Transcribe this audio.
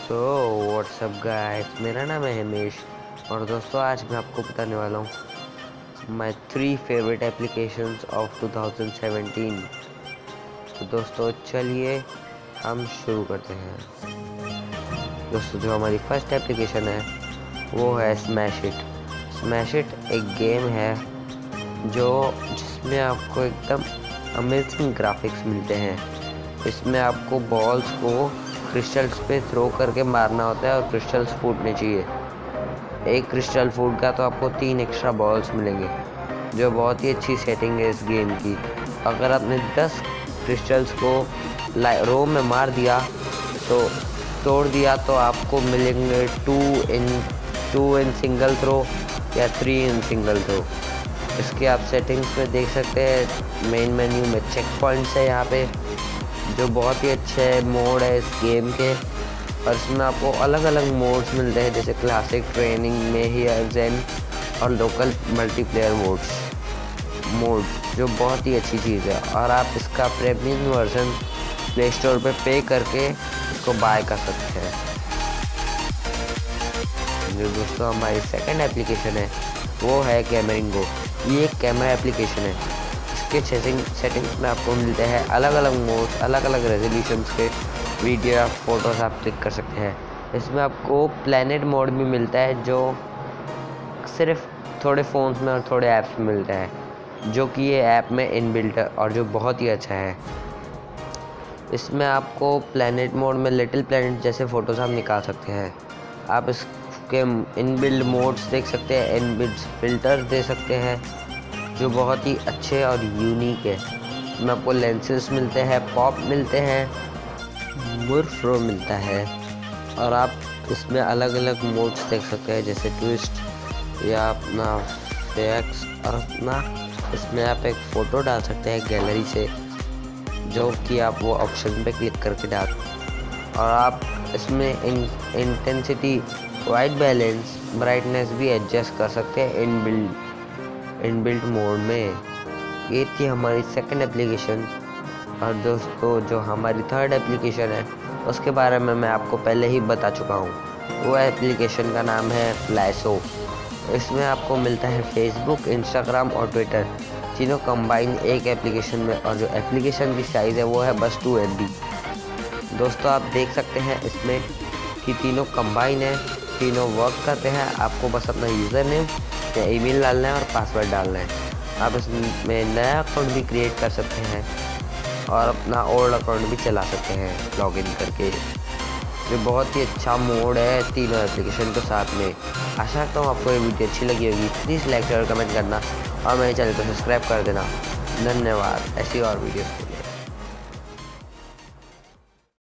So what's up guys, मेरा नाम है हिमेश और दोस्तों आज मैं आपको बताने वाला हूँ माय 3 फेवरेट एप्लीकेशंस ऑफ 2017। तो दोस्तों चलिए हम शुरू करते हैं। दोस्तों जो हमारी फर्स्ट एप्लीकेशन है वो है स्मैश इट। स्मैश इट एक गेम है जिसमें आपको एकदम अमेजिंग ग्राफिक्स मिलते हैं। इसमें आपको बॉल्स को क्रिस्टल्स पे थ्रो करके मारना होता है और क्रिस्टल्स फूटने चाहिए। एक क्रिस्टल फूट का तो आपको 3 एक्स्ट्रा बॉल्स मिलेंगे, जो बहुत ही अच्छी सेटिंग है इस गेम की। अगर आपने 10 क्रिस्टल्स को रो में मार दिया तो तोड़ दिया तो आपको मिलेंगे 2 इन सिंगल थ्रो या 3 इन सिंगल थ्रो। इसके आप सेटिंग्स में देख सकते हैं। मेन मेन्यू में चेक पॉइंट्स है यहाँ पे, जो बहुत ही अच्छे मोड है इस गेम के। और इसमें आपको अलग अलग मोड्स मिलते हैं, जैसे क्लासिक, ट्रेनिंग में ही जेन और लोकल मल्टीप्लेयर मोड जो बहुत ही अच्छी चीज़ है। और आप इसका प्रीमियम वर्जन प्ले स्टोर पे पे करके इसको बाय कर सकते हैं। जो दोस्तों हमारी सेकंड एप्लीकेशन है वो है कैमरिंगो। ये एक कैमरा एप्लीकेशन है। इसके सेटिंग्स में आपको मिलते हैं अलग अलग मोड्स, अलग अलग रेजोल्यूशंस के वीडियो या फोटोज आप क्लिक कर सकते हैं। इसमें आपको प्लैनेट मोड भी मिलता है, जो सिर्फ थोड़े फ़ोन्स में और थोड़े ऐप्स में मिलता है, जो कि ये ऐप में इनबिल्ट है और जो बहुत ही अच्छा है। इसमें आपको प्लैनेट मोड में लिटिल प्लैनेट जैसे फ़ोटोज़ आप निकाल सकते हैं। आप इसके इनबिल्ट मोड्स देख सकते हैं, इनबिल्ट फिल्टर्स दे सकते हैं, जो बहुत ही अच्छे और यूनिक है। इसमें आपको लेंसेज मिलते हैं, पॉप मिलते हैं, मुर्फ्रो मिलता है। और आप इसमें अलग अलग मोड्स देख सकते हैं, जैसे ट्विस्ट या अपना फेक्स। और अपना इसमें आप एक फ़ोटो डाल सकते हैं गैलरी से, जो कि आप वो ऑप्शन पे क्लिक करके डाल। और आप इसमें इंटेंसिटी, वाइट बैलेंस, ब्राइटनेस भी एडजस्ट कर सकते हैं इनबिल्ट मोड में। ये थी हमारी सेकंड एप्लीकेशन। और दोस्तों जो हमारी थर्ड एप्लीकेशन है उसके बारे में मैं आपको पहले ही बता चुका हूँ। वो एप्लीकेशन का नाम है फ्लैशो। इसमें आपको मिलता है फेसबुक, इंस्टाग्राम और ट्विटर तीनों कंबाइन एक एप्लीकेशन में। और जो एप्लीकेशन की साइज़ है वो है बस 2 MB। दोस्तों आप देख सकते हैं इसमें कि तीनों कंबाइन है, तीनों वर्क करते हैं। आपको बस अपना यूज़र नेम या ईमेल डालना है और पासवर्ड डालना है। आप इसमें नया अकाउंट भी क्रिएट कर सकते हैं और अपना ओल्ड अकाउंट भी चला सकते हैं लॉगिन करके। जो बहुत ही अच्छा मोड है तीनों एप्लीकेशन के साथ में। आशा करता हूँ आपको ये वीडियो अच्छी लगी होगी। प्लीज़ लाइक और कमेंट करना और मेरे चैनल को सब्सक्राइब कर देना। धन्यवाद ऐसी और वीडियोस के लिए।